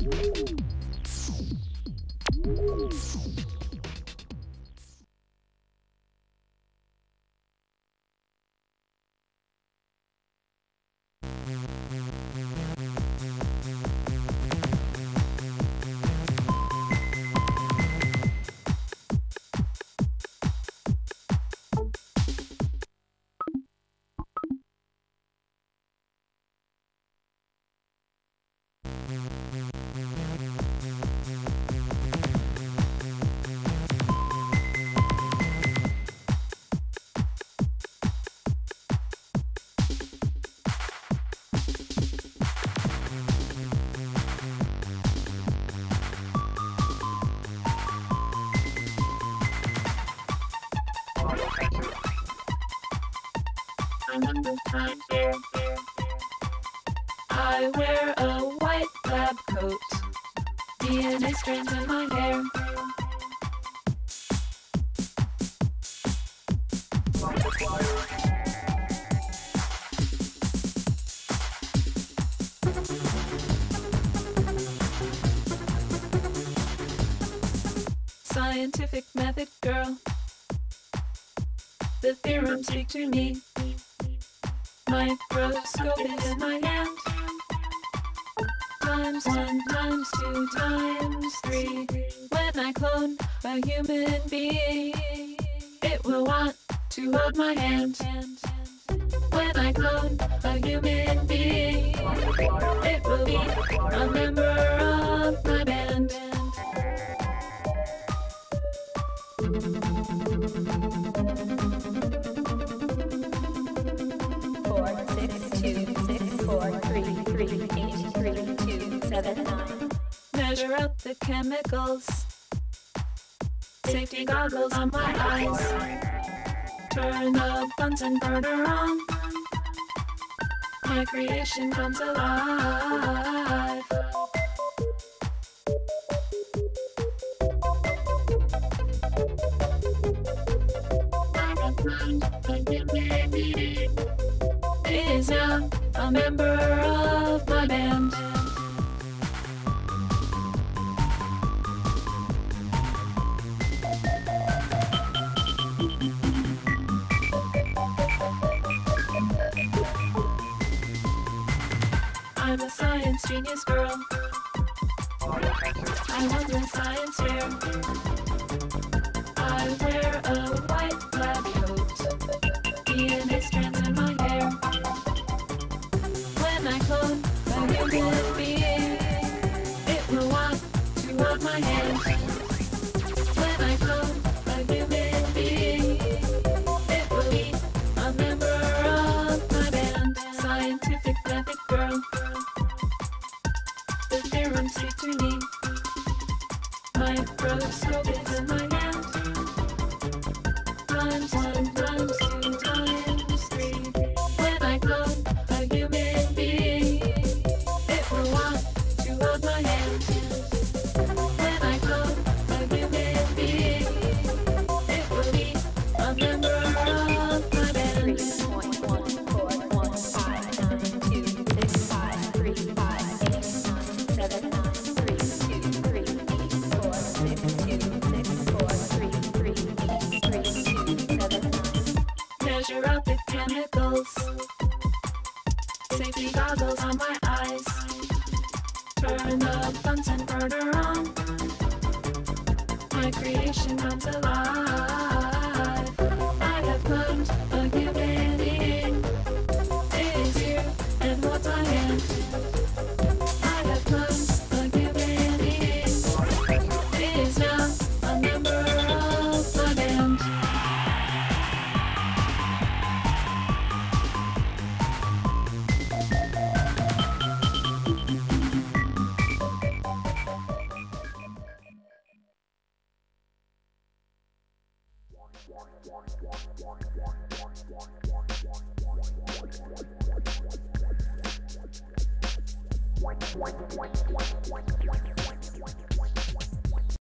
I wear a white lab coat, DNA strands in my hair. Scientific method girl, the theorems speak to me. Microscope is in my hand. Times 1 times 2 times 3. When I clone a human being, it will want to hold my hand. When I clone a human being, it will be a member of my band. 4626433833279. Measure out the chemicals. Safety goggles on my eyes. Turn the Bunsen burner on. My creation comes alive. Is now a member of my band. I'm a science genius girl. I was in science fair. I wear a white lab coat, DNA strands in my hair. When I clone a human being, it will want to hold my hand. When I clone a human being, it will be a member of my band. Scientific method girl, the theorems speak to me. Microscope is in my hand. Times 1 times 2 times 3. When I clone a human being, it will want to hold my hand. When I clone a human being, it will be a member of my band. 3.14592653589732384626384338279. Measure out the chemicals. Safety goggles on my eyes. Turn the Bunsen burner on. My creation comes alive. I have cloned a human being. It is here and holds my hand. I have cloned a human being. It is now a member of my band.